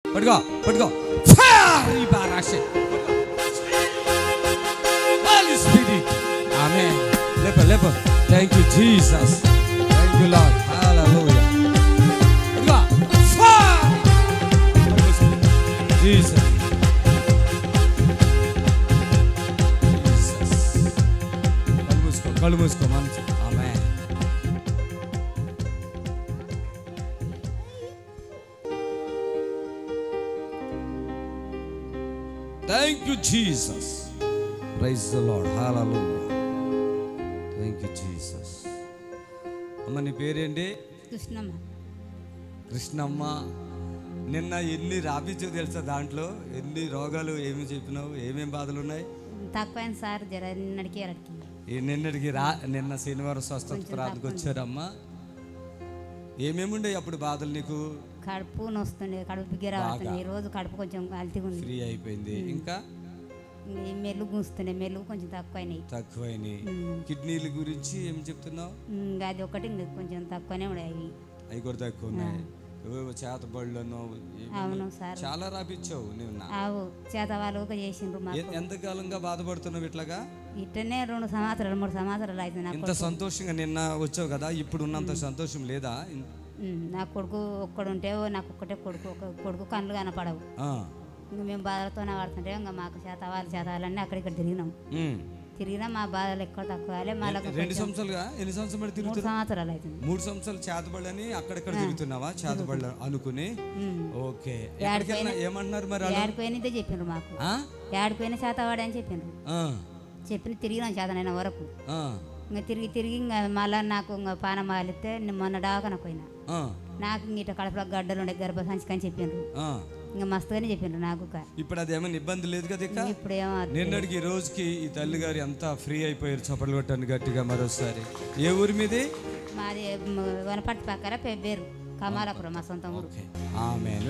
పట్టుకో పట్టుకో ఆమేన్. లేప లేప. Thank you Jesus. Thank you Lord. Hallelujah. పట్టుకో. జీసస్. కళ్ళు మూసుకో మంచి. Amen. Thank you Jesus. Praise the Lord. Hallelujah. Thank you Jesus. అమ్మ నీ పేరేంటి? కృష్ణమ్మ. కృష్ణమ్మ. నిన్న ఎన్ని రాపించావు తెలుసా? దాంట్లో ఎన్ని రోగాలు ఏమి చెప్పినావు? ఏమేమి బాధలు ఉన్నాయి? తక్కువైంది సార్, జర నిన్నటికి ఎరటికి. నిన్నటికి నిన్న శనివారం స్వస్థత ప్రార్థనకు వచ్చారమ్మా. ఏమేమి ఉండే అప్పుడు బాధలు నీకు? కడుపు నొస్తుండే, కడుపు బిగ్గర అవుతుంది. ఈ రోజు కడుపు కొంచెం అల్తిగా ఉంది, ఫ్రీ అయిపోయింది. ఇంకా మెల్లు గుంచుతుండే, మెల్లు కొంచెం తక్కువైనాయి. కిడ్నీల గురించి ఏం చెప్తున్నావు? అది ఒకటి కొంచెం తక్కువనే ఉన్నాయి. అవి కూడా తక్కువ ఉన్నాయి. చేతబడులను అవును సార్, చాలా రాపిచ్చావు నిన్న. అవు చేత వాళ్ళు చేసిండ్రు. ఎంతకాలంగా బాధపడుతున్నావు ఇట్లాగా? ఇట్లనే 2 సంవత్సరాలు 3 సంవత్సరాలు అవుతుంది. ఇంత సంతోషంగా నిన్న వచ్చావు కదా, ఇప్పుడు ఉన్నంత సంతోషం లేదా? నా కొడుకు ఒక్కడుంటే, నాకు ఒక్కటే కొడుకు కళ్ళు కనపడవు. ఇంకా మేము బాధలతోనే పడుతుంటే ఇంకా మాకు చేతవాళ్ళన్నీ అక్కడిక్కడ తిరిగినా మా బాధలు ఎక్కువ తక్కువ. మళ్ళీ 2 సంవత్సరాలుగా ఎన్ని సంవత్సరాలు తిరుగుతున్నా? 3 సంవత్సరాలు అవుతుంది. 3 సంవత్సరాలు చేతబళ్ళని అక్కడెక్కడ తిరుగుతున్నావా? చేతబళ్ళు అనుకుని. ఓకే. ఏమంటున్నారు మరి? ఏడిపోయినదే చెప్పిండ్రు మాకు. ఏడిపోయిన చేతవాడే అని చెప్పిండ్రు. తిరిగినాం చేతనైన వరకు. ఇంకా తిరిగి ఇంకా మళ్ళీ నాకు ఇంకా పానం మాలితే మొన్న డాకన పోయినా. నాకు ఇంక కడపలో గడ్డలు ఉండే గర్భసంచి అని చెప్పిండ్రు. ఇంకా మస్తుగానే చెప్పిండ్రు నాకు. ఇప్పుడు అది ఏమైనా ఇబ్బంది లేదు కదా? ఇప్పుడు ఏమో నిన్నటికి ఈ రోజుకి ఈ తల్లి గారు ఎంత ఫ్రీ అయిపోయారు. చప్పట్లు కొట్టండి గట్టిగా మరోసారి. ఏ ఊరి మీది? మాది వనపర్తి పక్కన పేరు కమాలాపురం, మా సొంత ఊరు. ఆమేన్.